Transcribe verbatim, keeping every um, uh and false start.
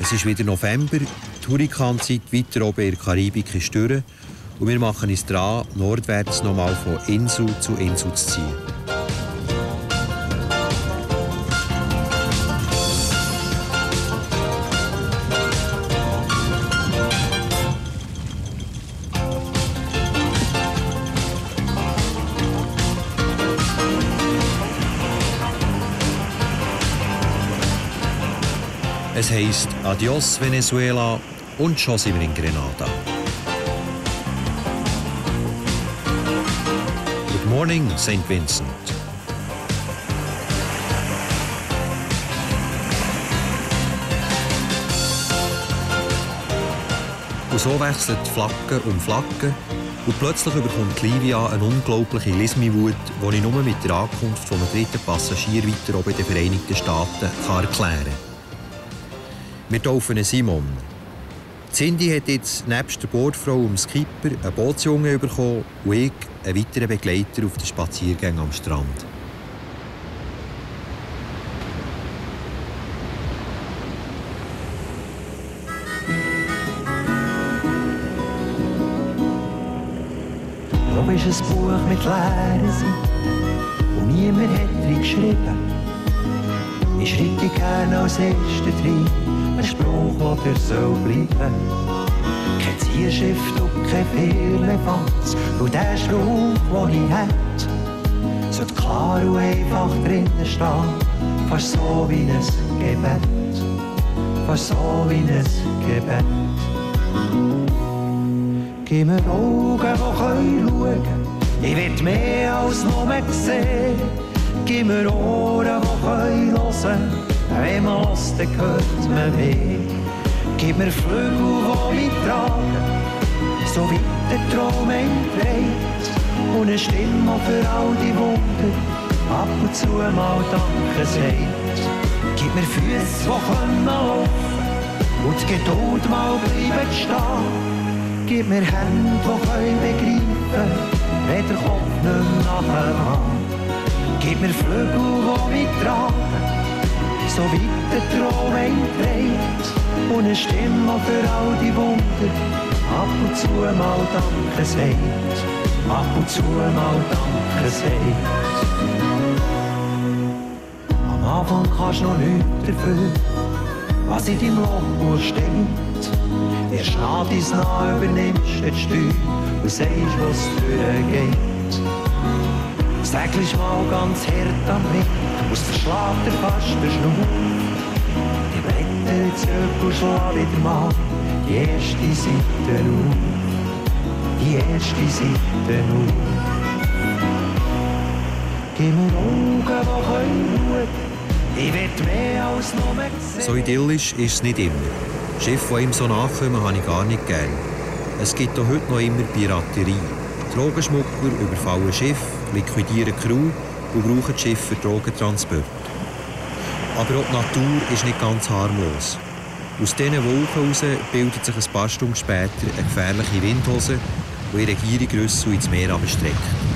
Es ist wieder November, die Hurrikanzeit weiter oben in der Karibik ist durch und wir machen uns dran, nordwärts nochmal von Insel zu Insel zu ziehen. Es heisst Adios Venezuela und schon sind wir in Grenada. Good morning, Saint Vincent. Und so wechselt Flagge um Flagge und plötzlich bekommt Livia eine unglaubliche Lismi-Wut, die ich nur mit der Ankunft von einem dritten Passagier weiter oben in den Vereinigten Staaten kann erklären kann. Wir taufen Simon. Cindy hat jetzt nebst der Bordfrau und dem Skipper einen Bootsjungen bekommen und ich einen weiteren Begleiter auf den Spaziergängen am Strand. Da ist ein Buch mit leeren Seiten und niemand hat drin geschrieben. Ich schreibe gerne als Erster drin, ein Spruch, der soll bleiben. Kein Zierschiff und kein Firlefanz, und der Spruch, den ich hätte, sollte klar und einfach drinnen stehen, fast so wie ein Gebet, fast so wie ein Gebet. Gib mir Augen, die können schauen, ich will mehr als nur sehen. Gib mir Ohren, die können hören, wenn man hört, dann hört man mehr. Gib mir Flügel, die mich tragen, so weit der Traum einträgt. Und eine Stimme für all die Wunder, ab und zu mal Danke sagt. Gib mir Füße, die können laufen und die Geduld mal bleiben stehen. Gib mir Hände, die können begreifen, wenn der Kopf nicht mehr nachher kann. Gib mir Flügel, die mich tragen, so weit der Traum einträgt. Und eine Stimme für all die Wunder, ab und zu mal Danke sagt. Ab und zu mal Danke sagt. Am Anfang kannst du noch nichts dafür, was in deinem Logbuch steht. Erst nach dein Nah übernimmst du die Steuer und sagst, was durchgeht. Sägelst mal ganz hart am Wind, aus der Schlag der fast der Schnur. Die Blätter zurück und schlag wieder mal die erste Seite auf. Die erste Seite auf. Gib mir Augen, die können schauen, ich will mehr als nur sehen. So idyllisch ist es nicht immer. Schiffe, die ihm so nachkommen, habe ich gar nicht gern. Es gibt auch heute noch immer Piraterie. Drogenschmuggler überfallen Schiffe, liquidieren Crew und brauchen das Schiff für Drogentransport. Aber auch die Natur ist nicht ganz harmlos. Aus diesen Wolken heraus bildet sich ein paar Stunden später eine gefährliche Windhose, die ihre gierigen Rüssel ins Meer abstreckt.